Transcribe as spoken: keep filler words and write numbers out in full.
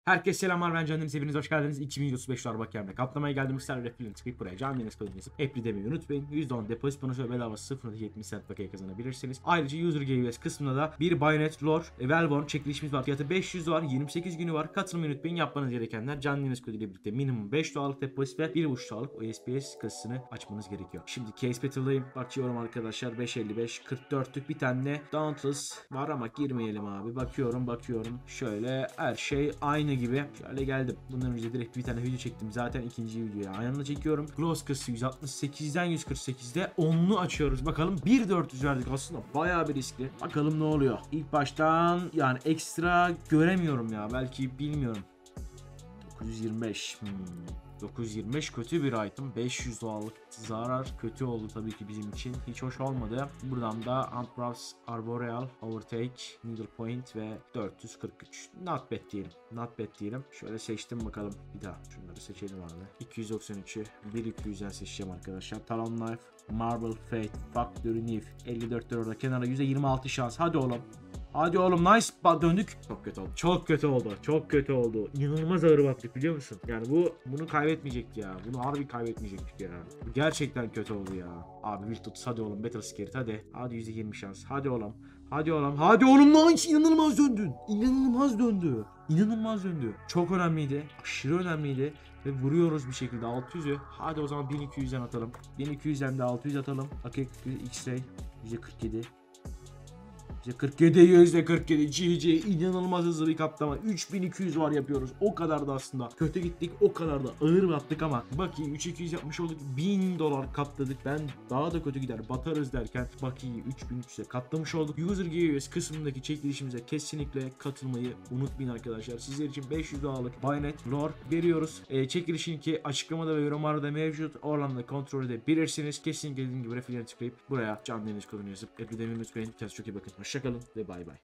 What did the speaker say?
Herkese selamlar, ben Can Deniz, hepiniz hoş geldiniz. iki bin yüz otuz beş dolar bakiyemle kaplamaya geldim. Mısır Refil'in tıklayıp buraya Can Deniz kodunu yazıp Apple'i demeyi unutmayın. yüzde on depozit bonusu ve bedava sıfır nokta yetmiş cent bakiye kazanabilirsiniz. Ayrıca User Giveaways kısmında da bir Bayonet Lore Velvorn çekilişimiz var. Fiyatı beş yüz dolar, yirmi sekiz günü var. Katılmayı unutmayın. Yapmanız gerekenler Can Deniz koduyla birlikte minimum beş dolarlık depozit ve bir buçuk dolarlık O S P S kasasını açmanız gerekiyor. Şimdi Case Battle'dayım. Bakıyorum arkadaşlar, beş elli beş kırk dörtlük bir tane Dauntless var ama girmeyelim abi. Bakıyorum bakıyorum. Şöyle her şey aynı gibi. Şöyle geldim. Bundan önce direkt bir tane video çektim. Zaten ikinci videoyu aynı çekiyorum. Gloss kasası yüz altmış sekizden yüz kırk sekizde onlu açıyoruz. Bakalım bir bin dört yüz verdik. Aslında bayağı bir riskli. Bakalım ne oluyor. İlk baştan yani ekstra göremiyorum ya. Belki bilmiyorum. dokuz yüz yirmi beş. Hmm. dokuz yüz yirmi beş kötü bir item. beş yüz dolarlık zarar kötü oldu tabii ki bizim için. Hiç hoş olmadı. Buradan da Antbrows Arboreal, Overtake, Needle Point ve dört yüz kırk üç. Not bad diyelim. Not bad diyelim. Şöyle seçtim bakalım. Bir daha şunları seçelim abi. iki yüz doksan üçü bir iki yüzden seçeceğim arkadaşlar. Talon Knife, Marble Fate, Factory Nif. elli dört lira orada kenara yüzde yirmi altı şans. Hadi oğlum. Hadi oğlum, nice. Bak döndük. Çok kötü oldu. Çok kötü oldu. Çok kötü oldu. İnanılmaz ağır battık, biliyor musun? Yani bu bunu kaybetmeyecekti ya. Bunu harbi kaybetmeyecektik ya. Bu gerçekten kötü oldu ya. Abi Wiltuts hadi oğlum, Battle Spirit hadi. Hadi yüzde yirmi şans. Hadi oğlum. Hadi oğlum. Hadi oğlum, nice. İnanılmaz döndün. İnanılmaz döndü. İnanılmaz döndü. Çok önemliydi. Aşırı önemliydi. Ve vuruyoruz bir şekilde altı yüzü. Hadi o zaman bin iki yüzden atalım. bin iki yüzden de altı yüz atalım. Okey. X-Ray. yüzde kırk yedi. kırk yedi, yüzde kırk yedi, G G, inanılmaz hızlı bir kaplama. üç bin iki yüz var yapıyoruz. O kadar da aslında kötü gittik, o kadar da ağır battık ama Baki'yi üç bin iki yüz yapmış olduk. bin dolar katladık. Ben daha da kötü gider batarız derken Baki'yi üç bin üç yüze katlamış olduk. User Giveaways kısmındaki çekilişimize kesinlikle katılmayı unutmayın arkadaşlar. Sizler için beş yüz dolarlık Bayonet Lore veriyoruz. E, çekilişin linki açıklamada ve yorumlarda mevcut. Oradan da kontrol edebilirsiniz. Kesinlikle dediğim gibi refilleri tıklayıp buraya Can Deniz kodunu yazıp Apple'i demeyi unutmayın. Kendinize çok iyi bakın. Hoşçakalın ve bay bay.